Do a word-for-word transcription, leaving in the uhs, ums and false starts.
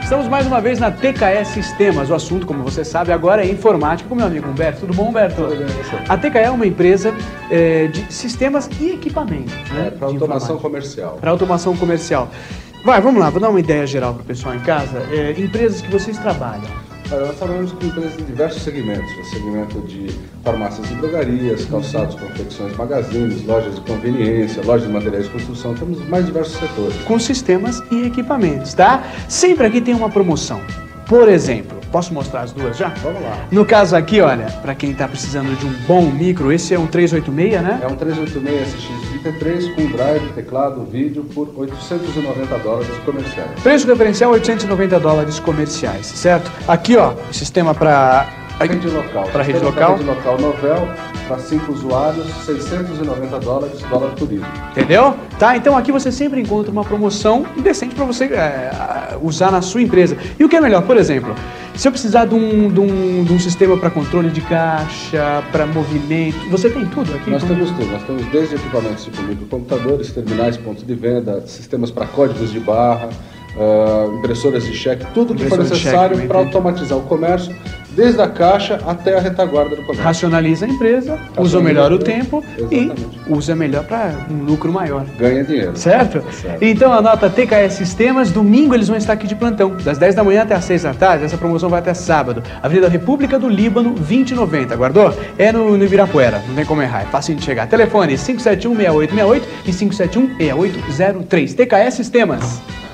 Estamos mais uma vez na T K E Sistemas. O assunto, como você sabe, agora é informática com meu amigo Humberto. Tudo bom, Humberto? Tudo bem, a T K E é uma empresa é, de sistemas e equipamentos. Né? É, para automação comercial. Para automação comercial. Vai, vamos lá, vou dar uma ideia geral para o pessoal em casa. É, empresas que vocês trabalham. Nós trabalhamos com empresas em diversos segmentos, o segmento de farmácias e drogarias, calçados, confecções, magazines, lojas de conveniência, lojas de materiais de construção, temos mais diversos setores. Com sistemas e equipamentos, tá? Sempre aqui tem uma promoção. Por exemplo, posso mostrar as duas já? Vamos lá. No caso aqui, olha, para quem está precisando de um bom micro, esse é um trezentos e oitenta e seis, né? É um trezentos e oitenta e seis S X trinta e três com drive, teclado, vídeo por oitocentos e noventa dólares comerciais. Preço referencial oitocentos e noventa dólares comerciais, certo? Aqui, ó, sistema para rede local. Para rede local. Rede local Novell, para cinco usuários, seiscentos e noventa dólares, dólar por isso. Entendeu? Tá? Então aqui você sempre encontra uma promoção decente para você é, usar na sua empresa. E o que é melhor, por exemplo, se eu precisar de um, de um, de um sistema para controle de caixa, para movimento, você tem tudo aqui? Nós temos tudo. Nós temos desde equipamentos tipo microcomputadores, terminais, pontos de venda, sistemas para códigos de barra, uh, impressoras de cheque, tudo que for necessário para automatizar o comércio, desde a caixa até a retaguarda do comércio. Racionaliza a empresa, Racionaliza usa melhor o tempo. Exatamente. E usa melhor para um lucro maior. Ganha dinheiro. Certo? certo? Então anota T K E Sistemas, domingo eles vão estar aqui de plantão, das dez da manhã até as seis da tarde, essa promoção vai até sábado. Avenida República do Líbano, vinte e noventa, guardou? É no, no Ibirapuera, não tem como errar, é fácil de chegar. Telefone cinco sete um, seis oito seis oito e cinco sete um, seis oito zero três. T K E Sistemas.